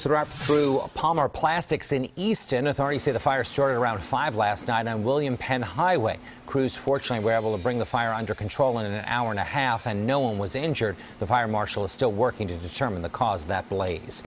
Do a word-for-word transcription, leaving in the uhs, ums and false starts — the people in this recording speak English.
Throughout through Palmer Plastics in Easton. Authorities say the fire started around five last night on William Penn Highway. Crews fortunately were able to bring the fire under control in an hour and a half, and no one was injured. The fire marshal is still working to determine the cause of that blaze.